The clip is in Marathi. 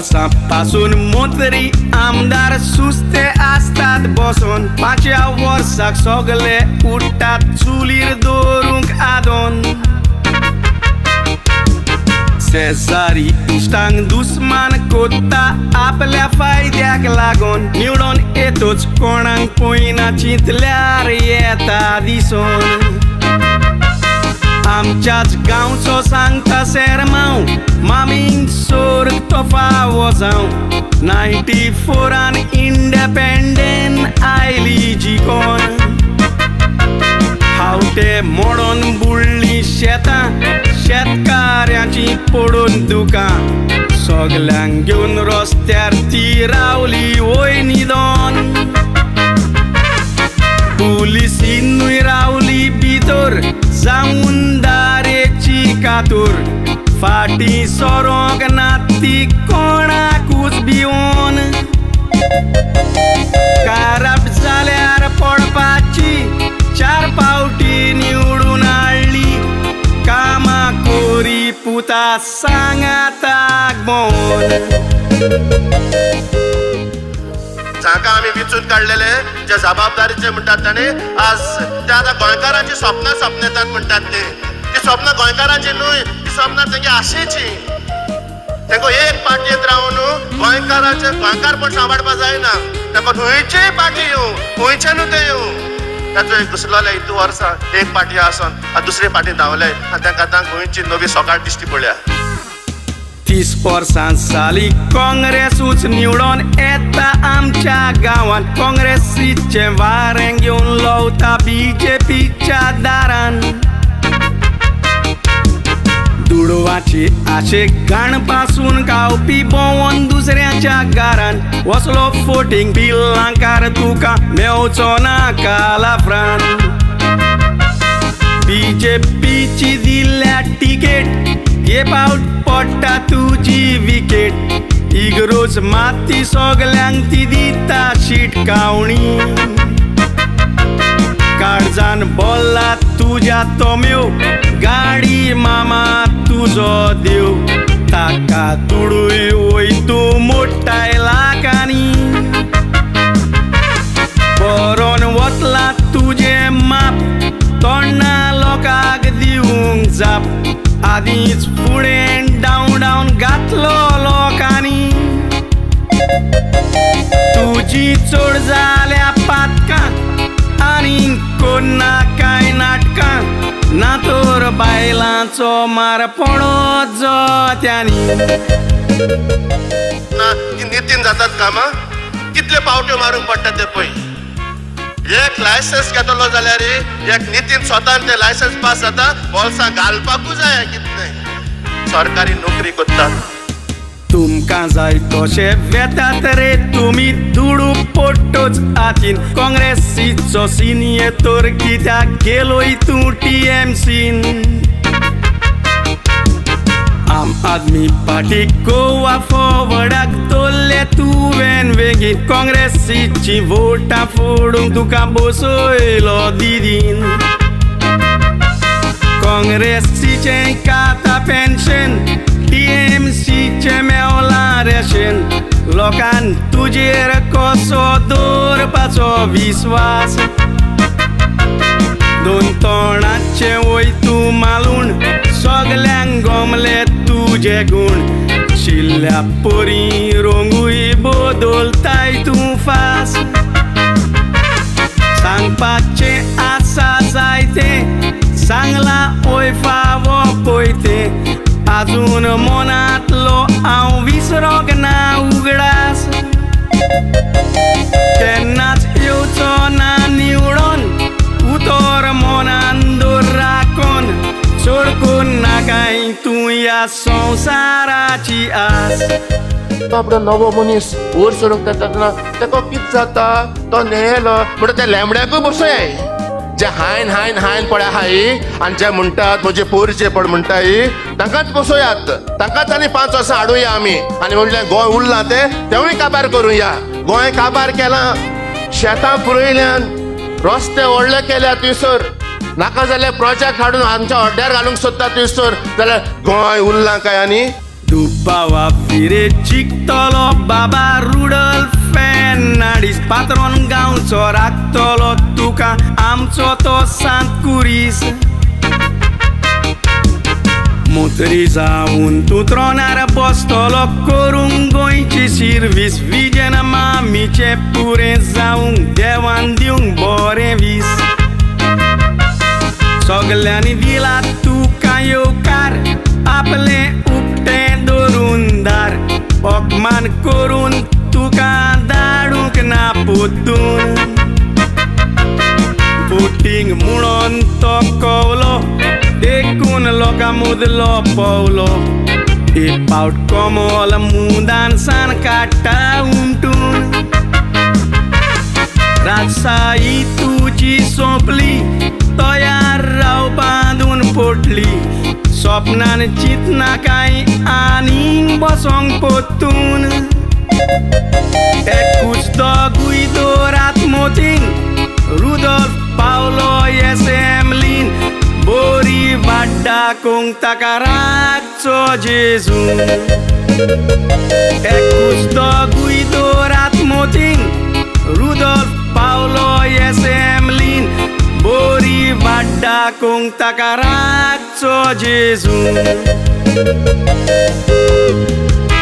वर्सांपासून मंत्री आमदार सुस्ते असतात बसून 5 वर्साक सगळे उठतात चुलीर दवरूंक आदोन शेजारी इश्टांक दुस्मान कोत्ता आपल्या फायद्याक लागून निवडून येतोच कोणाक पयना चिंतल्यार येता दिसून आमच्याच गांवचो सांगता सेरमांव मामींक सोर्ग तोफा वजांव 94 इंडिपेंडेंट आयली जिखोन हावटे मोडून बुडली शेतां शेतकाऱ्यांची पडून दुकां सगल्यांक घेवन रस्त्यार ती रावली वय न्हिदोन पुलिसीनूय रावली भितर जावन दारेची कातूर फाटी सोरोंक ना ती कोणाकूच भिवून कारप जाल्यार पडपाची 4 फावटी निवडून हाडली कामां कोरी पुता सांगाताक भोंवन जाका आमी विचून काडलेले जे जबाबदारीचे म्हणटात ताणे आज ते आतां गोंयकारांची स्वप्नां सपनेतात म्हणटात ती स्वप्नां गोंयकारांची न्हय ती स्वप्नां तेंगे आशेची तेंको एक पार्टयेंत रावन गोंयकारपण सांबाळपा जायना तेंको खंयचेय पार्टी येवं खंयच्यानू ते येवं ताचो एक घुसलोले 2 वर्सां एक पार्टी आसून दुसरे पार्टी धांवले आनी तांकां आतां खंयची नवी सकाळ दिश्टी पडल्या 30 वर्सां साली काँग्रेसूच निवडून येता आमच्या गांवांत काँग्रेसीचे वारें घेवन लवता बीजेपीच्या दारान दुडवाची आशे घाण पासून गावपी भोंवन दुसऱ्याच्या घरान वसलो फोटींग बिल्लांकार तुका मेवचो ना कालाफ्रान बीजेपीची दिल्ल्या टिकेट हे पावट पडटा तुजी विकेट इगरोज माती सगल्यांक ती दिता शिटकावणी काळजान बोल्ला तुज्या तोम्यो गाडी मामा तुजो देव ताका तुडूय वय तूं मोठाय लाखांनी बरोवन वतला तुजे माप तोंडा लोकांक दिवंक जाप आदींच फुडें डावन घातलो लोकांनी तुजी चड जाल्या पातकां आनी कोन्ना कांय नाटकां ना तर बायलांचो मारपणो जोत्यांनी ना नितीन जातात कामां कितले पावट्यो मारूंक पडटात ते पळय एक लायसन्स घेतलो जाल्यार एक नितीन स्वतान ते लायसन्स पास जाता बोल्सां घालपाकूच जाय कितले सरकारी नोकरी करतात तुमकां जाय तशे वेतात रे तुमी दुडू पोट्टोच हातीन काँग्रेसीचो सीन येतोर कित्याक गेलोय तूं TMCन आम आदमी पार्टी गोवा फॉवर्डाक दवरले तुवें वेगीन काँग्रेसीची वोटां फोडूंक तुका बसयलो दिदीन काँग्रेसीचें खाता पेन्शन TMCचें मेवलां रेशन लोकांन तुजेर कसो दवरपाचो विस्वास 2 तोंडाचे वय तूं मालूण सगल्यांक गमले तुजे गुण शिल्ल्या पोरी रोंगूय बदलताय तूं फास सांगपाचें आसा जायतें सांगला ओय फावो पळय आजून मनांतलो हांव विसरोंक ना उगडास केन्नाच येवचो ना निवडून उतर मनान दवर राखून सोडकून नाकाय तूं ह्या संवसाराची आस आपलो नवो मनीस वयर सोडूंक तेन्ना तेका कितें जाता तो न्हेलो म्हणटा त्या लेंबड्याकूय बसय जे हायन पळय हाय आनी जे म्हणटात म्हजे पोरचे पड म्हणटाय तांकांच बसोयात तांकांच आनी 5 वर्सां हाडुया आमी आनी म्हणलें गोंय उरलां तेवूय काबार करुया गोंय काबार केलां शेतां पुरयल्यान रस्ते व्हडले केल्या थंयसर नाका जाल्यार प्रोजेक्ट हाडून आमच्या हड्ड्यार घालूंक सोदता थंयसर जाल्यार गोंय उरलां काय आनी Tu bawa Virecik tolo Baba Rudolf Fernandis Patron gaun corak tolo tuka amco to Sant Curis Motoriza un tu tronar bostolo corungoi ci service vigena mami ce pureza un dewan di un borevis Soglani vila tu kayokar aple upte dorundar Okman korun tuka daruk na putun Puting mulon tokolo Dekun loka mudlo paulo Ipaut como la mudan san kata untun Rasa itu ci sopli Toya rau padun potli Sopnan citna kai aning bosong potun Ekus do guidorat moting Rudolf Paulo Yesemlin Bori vada kong takarat so Jesu Ekus do guidorat moting Rudolf Paulo Yesemlin Bori vada kong takarat so Jesu